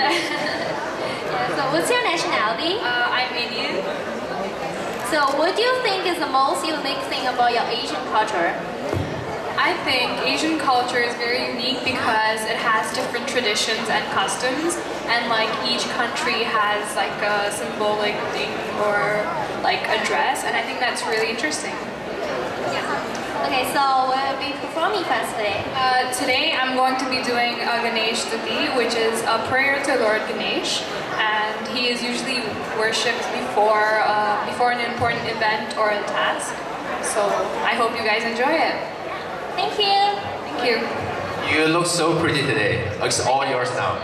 Yeah, so what's your nationality? I'm Indian. So what do you think is the most unique thing about your Asian culture? I think Asian culture is very unique because it has different traditions and customs, and like each country has like a symbolic thing or like a dress, and I think that's really interesting. Okay, so what will be performing first today? Today I'm going to be doing a Ganesh Stuti, which is a prayer to Lord Ganesh, and he is usually worshipped before an important event or a task. So I hope you guys enjoy it. Thank you. Thank you. You look so pretty today. It's all yours now.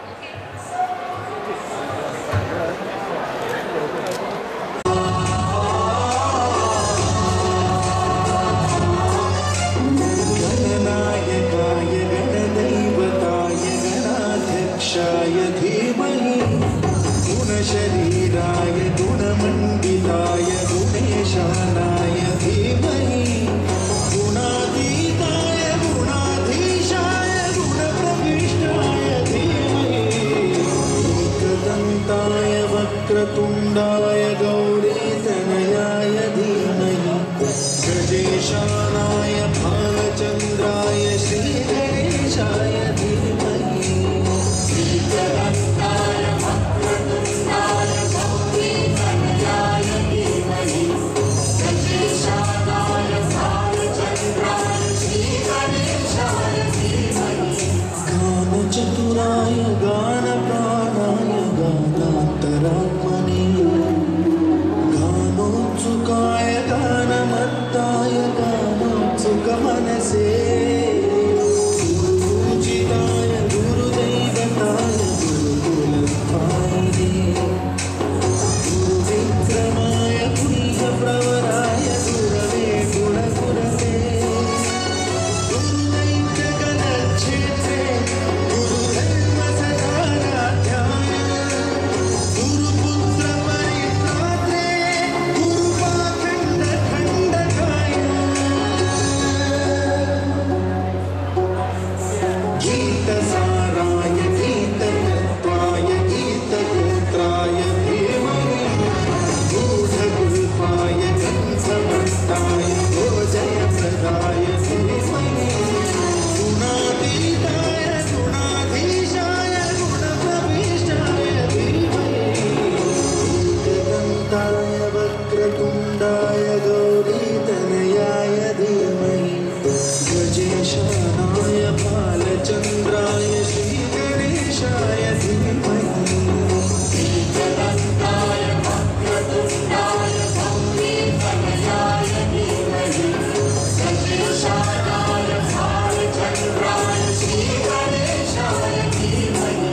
शरीराय गुणमण्डिताय गुणेशानाय धीमहि गुणातीताय गुणाधीशाय गुणप्रविष्टाय धीमहि एकदन्ताय वक्रतुण्डाय गौरीतनयाय धीमहि गजेशानाय भालचन्द्राय श्रीगणेशाय धीमहि चतुराय गानप्राणाय गानान्तरात्मने गानोत्सुकाय गानमत्ताय गानोत्सुकमनसे गुरुपूजिताय गुरुदैवताय गुरुकुलस्थायिने गुरुविक्रमाय गुह्यप्रवराय गुरवे गुणगुरवे गुरुदैत्यगणक्षेत्रे वक्रतुण्डाय गौरीतनयाय धीमहि गजेशानाय भालचन्द्राय श्रीगणेशाय धीमहि एकदन्ताय वक्रतुण्डाय गौरीतनयाय धीमहि गजेशानाय भालचन्द्राय श्रीगणेशाय धीमहि